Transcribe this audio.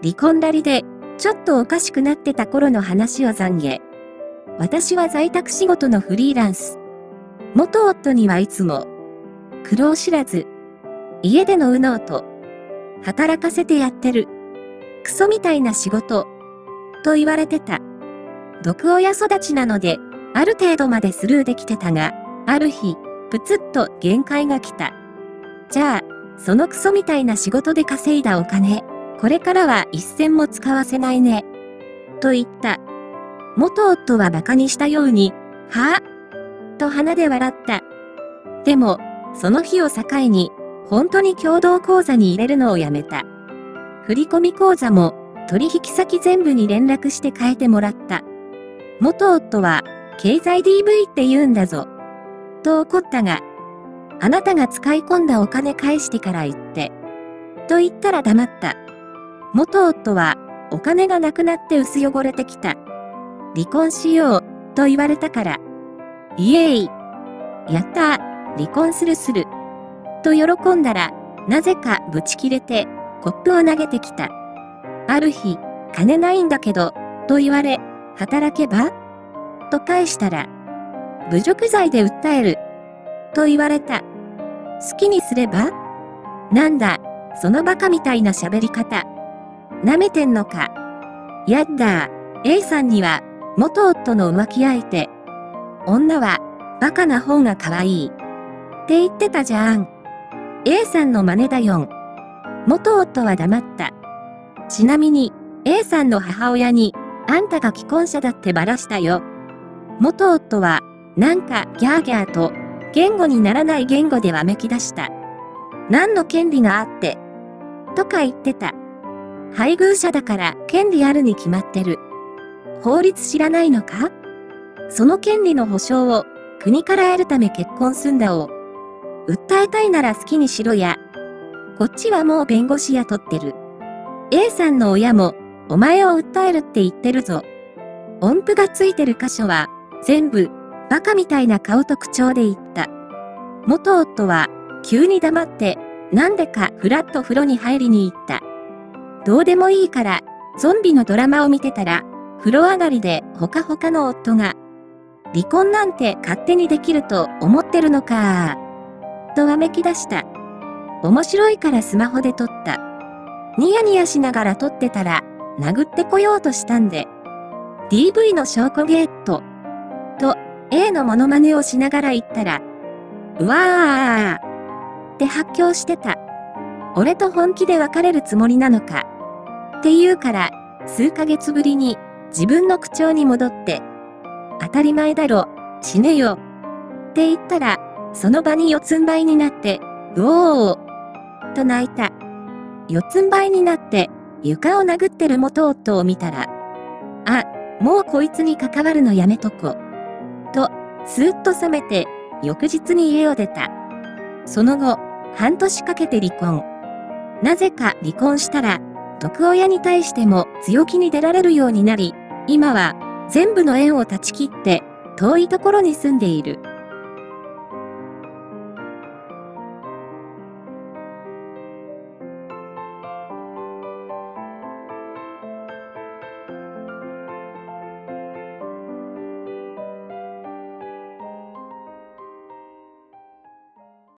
離婚ラリで、ちょっとおかしくなってた頃の話を懺悔。私は在宅仕事のフリーランス。元夫にはいつも、苦労知らず、家での右脳と、働かせてやってる。クソみたいな仕事、と言われてた。毒親育ちなので、ある程度までスルーできてたが、ある日、プツッと限界が来た。じゃあ、そのクソみたいな仕事で稼いだお金、これからは一銭も使わせないね。と言った。元夫は馬鹿にしたように、はぁと鼻で笑った。でも、その日を境に、本当に共同口座に入れるのをやめた。振込口座も、取引先全部に連絡して変えてもらった。元夫は、経済 DV って言うんだぞ。と怒ったが、あなたが使い込んだお金返してから言って。と言ったら黙った。元夫は、お金がなくなって薄汚れてきた。離婚しよう、と言われたから。イエーイ。やったー、離婚する。と喜んだら、なぜかブチ切れて、コップを投げてきた。ある日、金ないんだけど、と言われ、働けばと返したら、侮辱罪で訴える。と言われた。好きにすればなんだ、そのバカみたいな喋り方。舐めてんのか。やっだー、A さんには、元夫の浮気相手。女は、バカな方が可愛い。って言ってたじゃん。A さんの真似だよん。元夫は黙った。ちなみに、A さんの母親に、あんたが既婚者だってばらしたよ。元夫は、なんかギャーギャーと、言語にならない言語でわめき出した。何の権利があって。とか言ってた。配偶者だから権利あるに決まってる。法律知らないのか？その権利の保障を国から得るため結婚すんだを。訴えたいなら好きにしろや。こっちはもう弁護士雇ってる。A さんの親もお前を訴えるって言ってるぞ。音符がついてる箇所は全部バカみたいな顔と口調で言った。元夫は急に黙ってなんでかふらっと風呂に入りに行った。どうでもいいからゾンビのドラマを見てたら風呂上がりでほかほかの夫が離婚なんて勝手にできると思ってるのかとわめき出した。面白いからスマホで撮った。ニヤニヤしながら撮ってたら殴ってこようとしたんで DV の証拠ゲットと A のモノマネをしながら言ったらうわーって発狂してた。俺と本気で別れるつもりなのかって言うから数ヶ月ぶりに自分の口調に戻って当たり前だろ死ねよって言ったらその場に四つん這いになってうおーと泣いた。四つん這いになって床を殴ってる元夫を見たらあ、もうこいつに関わるのやめとこ。と、スーッと冷めて、翌日に家を出た。その後、半年かけて離婚。なぜか離婚したら、毒親に対しても強気に出られるようになり、今は全部の縁を断ち切って、遠いところに住んでいる。